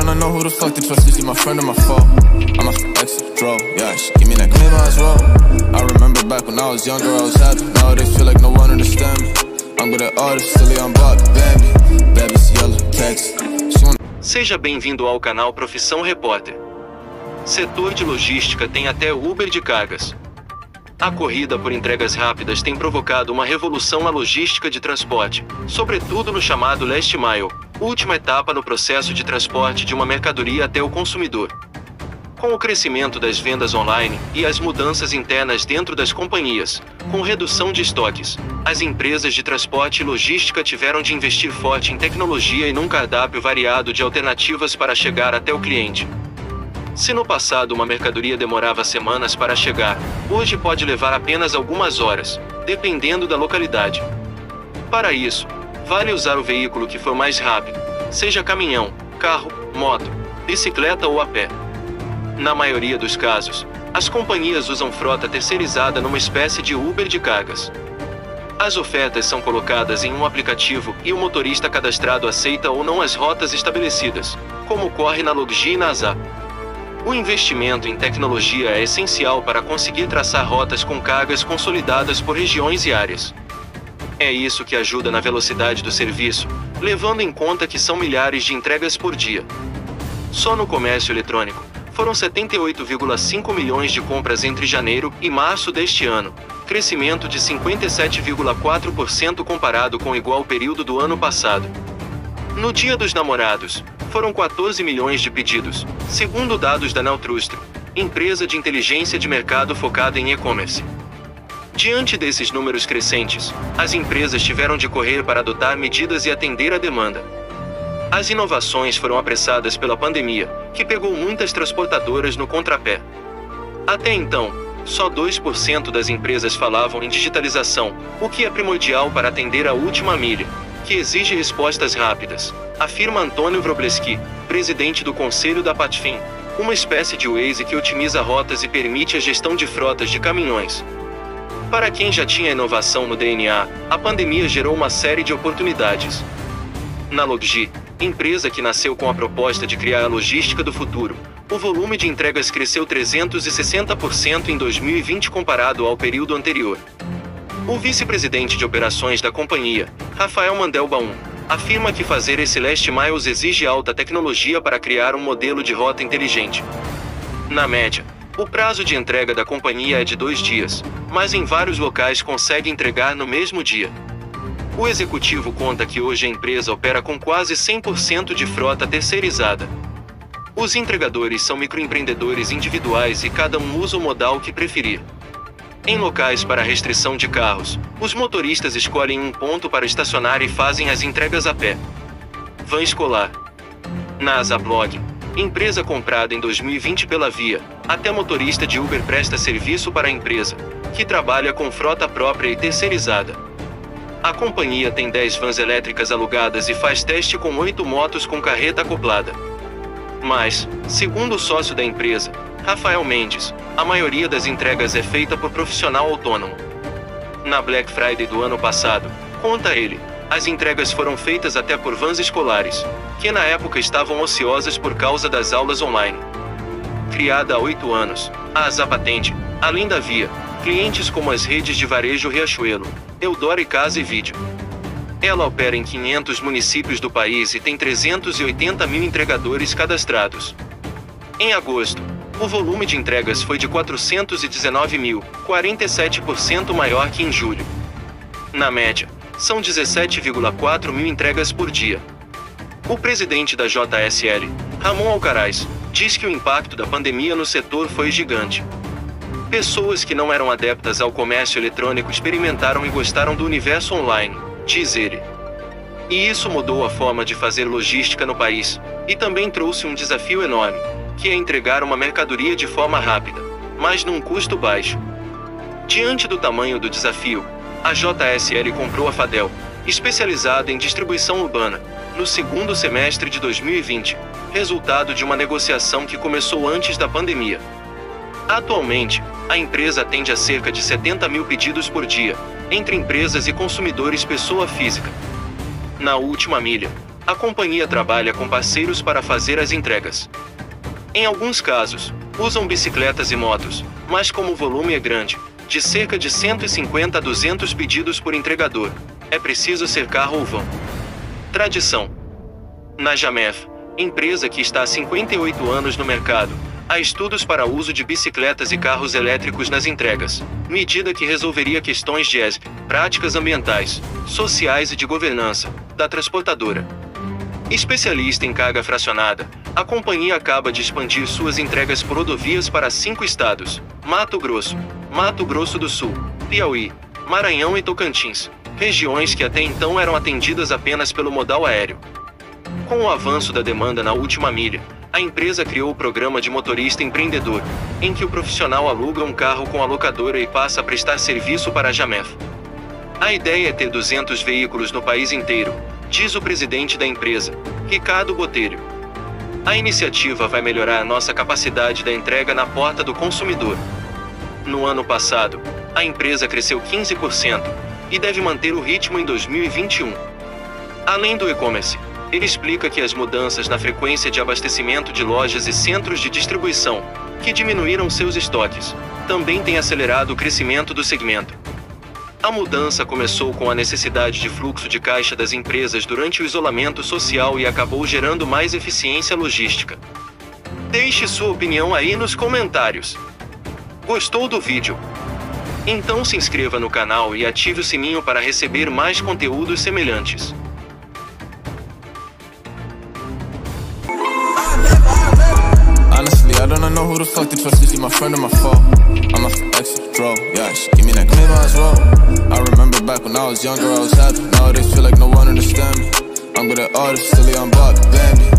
wanna know who the fuck to trust, is she my friend or my foe? I'm a exit draw, yeah, she give me that clean as well. I remember back when I was younger, I was happy. Nowadays feel like no one understand me. I'm good at artists, silly on Bob, Bambi. Baby's yellow, text. Seja bem-vindo ao canal Profissão Repórter. Setor de logística tem até Uber de cargas. A corrida por entregas rápidas tem provocado uma revolução na logística de transporte, sobretudo no chamado Last Mile, última etapa no processo de transporte de uma mercadoria até o consumidor. Com o crescimento das vendas online e as mudanças internas dentro das companhias, com redução de estoques, as empresas de transporte e logística tiveram de investir forte em tecnologia e num cardápio variado de alternativas para chegar até o cliente. Se no passado uma mercadoria demorava semanas para chegar, hoje pode levar apenas algumas horas, dependendo da localidade. Para isso, vale usar o veículo que for mais rápido, seja caminhão, carro, moto, bicicleta ou a pé. Na maioria dos casos, as companhias usam frota terceirizada numa espécie de Uber de cargas. As ofertas são colocadas em um aplicativo e o motorista cadastrado aceita ou não as rotas estabelecidas, como ocorre na Loggi e na Azap. O investimento em tecnologia é essencial para conseguir traçar rotas com cargas consolidadas por regiões e áreas. É isso que ajuda na velocidade do serviço, levando em conta que são milhares de entregas por dia. Só no comércio eletrônico, foram 78,5 milhões de compras entre janeiro e março deste ano, crescimento de 57,4% comparado com o igual período do ano passado. No Dia dos Namorados, foram 14 milhões de pedidos, segundo dados da Neltrustro, empresa de inteligência de mercado focada em e-commerce. Diante desses números crescentes, as empresas tiveram de correr para adotar medidas e atender a demanda. As inovações foram apressadas pela pandemia, que pegou muitas transportadoras no contrapé. Até então, só 2% das empresas falavam em digitalização, o que é primordial para atender a última milha, que exige respostas rápidas, afirma Antônio Wrobleski, presidente do Conselho da Patfin, uma espécie de Waze que otimiza rotas e permite a gestão de frotas de caminhões. Para quem já tinha inovação no DNA, a pandemia gerou uma série de oportunidades. Na Loggi, empresa que nasceu com a proposta de criar a logística do futuro, o volume de entregas cresceu 360% em 2020 comparado ao período anterior. O vice-presidente de operações da companhia, Rafael Mandelbaum, afirma que fazer esse Last Miles exige alta tecnologia para criar um modelo de rota inteligente. Na média, o prazo de entrega da companhia é de 2 dias, mas em vários locais consegue entregar no mesmo dia. O executivo conta que hoje a empresa opera com quase 100% de frota terceirizada. Os entregadores são microempreendedores individuais e cada um usa o modal que preferir. Em locais para restrição de carros, os motoristas escolhem um ponto para estacionar e fazem as entregas a pé. Van escolar. Na Azablog, empresa comprada em 2020 pela Via, até motorista de Uber presta serviço para a empresa, que trabalha com frota própria e terceirizada. A companhia tem 10 vans elétricas alugadas e faz teste com 8 motos com carreta acoplada. Mas, segundo o sócio da empresa, Rafael Mendes, a maioria das entregas é feita por profissional autônomo. Na Black Friday do ano passado, conta ele, as entregas foram feitas até por vans escolares, que na época estavam ociosas por causa das aulas online. Criada há 8 anos, a Azap atende, além da Via, clientes como as redes de varejo Riachuelo, Eudora e Casa e Vídeo. Ela opera em 500 municípios do país e tem 380 mil entregadores cadastrados. Em agosto, o volume de entregas foi de 419 mil, 47% maior que em julho. Na média, são 17,4 mil entregas por dia. O presidente da JSL, Ramon Alcaraz, diz que o impacto da pandemia no setor foi gigante. Pessoas que não eram adeptas ao comércio eletrônico experimentaram e gostaram do universo online, diz ele. E isso mudou a forma de fazer logística no país, e também trouxe um desafio enorme, que é entregar uma mercadoria de forma rápida, mas num custo baixo. Diante do tamanho do desafio, a JSL comprou a Fadel, especializada em distribuição urbana, no segundo semestre de 2020, resultado de uma negociação que começou antes da pandemia. Atualmente, a empresa atende a cerca de 70 mil pedidos por dia, entre empresas e consumidores pessoa física. Na última milha, A companhia trabalha com parceiros para fazer as entregas. Em alguns casos, usam bicicletas e motos, mas como o volume é grande, de cerca de 150 a 200 pedidos por entregador, é preciso ser carro ou van. Tradição. Na Jamef, empresa que está há 58 anos no mercado, há estudos para o uso de bicicletas e carros elétricos nas entregas, medida que resolveria questões de ESG, práticas ambientais, sociais e de governança, da transportadora. Especialista em carga fracionada, a companhia acaba de expandir suas entregas por rodovias para 5 estados: Mato Grosso do Sul, Piauí, Maranhão e Tocantins, regiões que até então eram atendidas apenas pelo modal aéreo. Com o avanço da demanda na última milha, a empresa criou o programa de motorista empreendedor, em que o profissional aluga um carro com a locadora e passa a prestar serviço para a Jamef. A ideia é ter 200 veículos no país inteiro, diz o presidente da empresa, Ricardo Botelho. A iniciativa vai melhorar a nossa capacidade da entrega na porta do consumidor. No ano passado, a empresa cresceu 15% e deve manter o ritmo em 2021. Além do e-commerce, ele explica que as mudanças na frequência de abastecimento de lojas e centros de distribuição, que diminuíram seus estoques, também têm acelerado o crescimento do segmento. A mudança começou com a necessidade de fluxo de caixa das empresas durante o isolamento social e acabou gerando mais eficiência logística. Deixe sua opinião aí nos comentários. Gostou do vídeo? Então se inscreva no canal e ative o sininho para receber mais conteúdos semelhantes. Honestly, I don't know who the fuck to trust. Is she my friend or my foe? I'm a extra draw, yeah, she give me that claim as well. I remember back when I was younger, I was happy. Nowadays feel like no one understand me. I'm good at artists, silly, I'm Bob, Bambi.